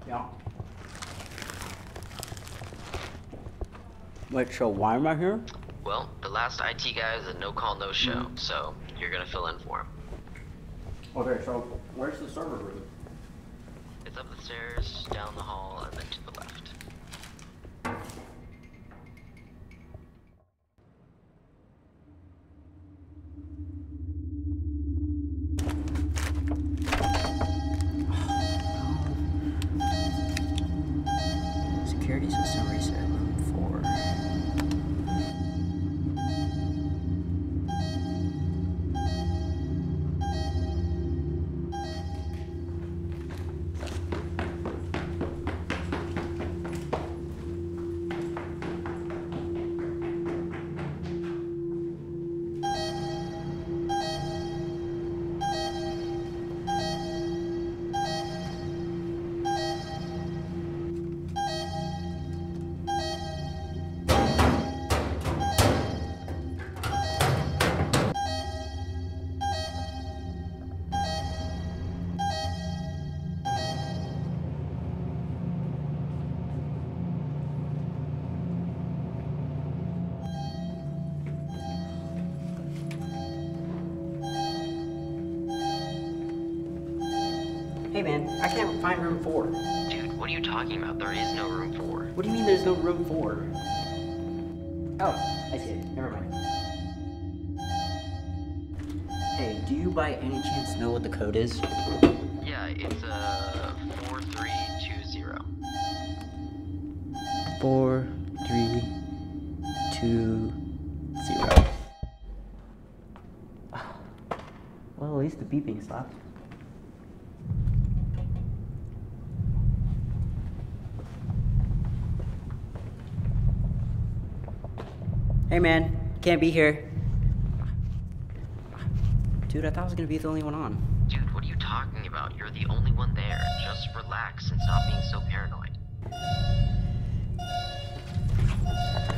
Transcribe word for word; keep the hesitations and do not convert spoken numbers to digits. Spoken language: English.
Yeah. Wait, so why am I here? Well, the last I T guy is a no-call, no-show, Mm-hmm. so you're gonna fill in for him. Okay, so where's the server room? It's up the stairs, down the hall, and then to the left. Security system reset room four. Hey man, I can't find room four. Dude, what are you talking about? There is no room for. What do you mean there's no room four? Oh, I see it. Never mind. Hey, do you by any chance know what the code is? Yeah, it's uh four three two zero. Four, three, two, zero. Well, at least the beeping stopped. Hey man, can't be here. Dude, I thought I was gonna be the only one on. Dude, what are you talking about? You're the only one there. Just relax and stop being so paranoid.